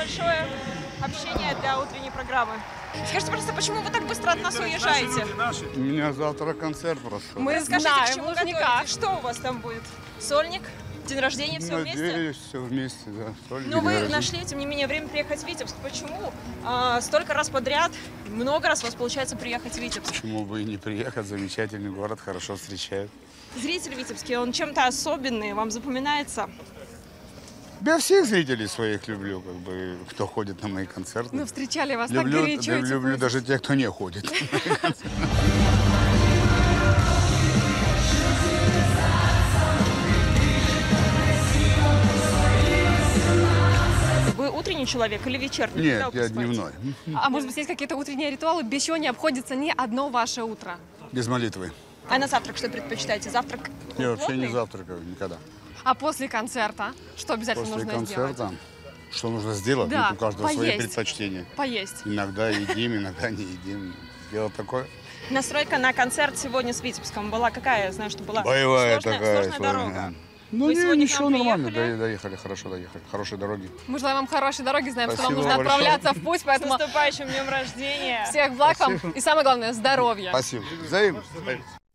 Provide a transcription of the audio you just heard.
небольшое общение для утренней программы. Скажите, просто, почему вы так быстро от нас уезжаете? У меня завтра концерт просто. Мы Расскажите, к знаем, чему Лужника. готовитесь? Что у вас там будет? Сольник? День рождения, все вместе? Надеюсь, все вместе, да. Но вы нашли, тем не менее, время приехать в Витебск. Почему столько раз подряд, много раз у вас получается приехать в Витебск? Почему бы и не приехать? Замечательный город, хорошо встречают. Зритель Витебский, он чем-то особенный, вам запоминается? Я всех зрителей своих люблю, как бы, кто ходит на мои концерты. Ну, встречали вас люблю, так горячо. да, и люблю тепло. даже тех, кто не ходит. Вы утренний человек или вечерний? Нет, Когда вы я просыпаетесь? дневной. А может быть, есть какие-то утренние ритуалы, без чего не обходится ни одно ваше утро? Без молитвы. А на завтрак что предпочитаете? Завтрак Я вообще не плотный? завтракаю никогда. А после концерта что обязательно После нужно концерта, сделать? что нужно сделать? Да, Ну, у каждого свои поесть. предпочтения. Поесть. Иногда едим, иногда не едим. Дело такое. Настройка на концерт сегодня с Витебском была какая? Я знаю, что была Боевая сложная, такая. сложная дорога. сложная. Ну, Вы не, сегодня к ничего, нам нормально. приехали? Доехали, хорошо доехали. Хорошие дороги. Мы желаем вам хорошей дороги, знаем, что вам Спасибо нужно большое. отправляться в путь, С поэтому наступающим днем рождения! всех благ вам Спасибо. и самое главное, здоровья. Спасибо. Взаимно.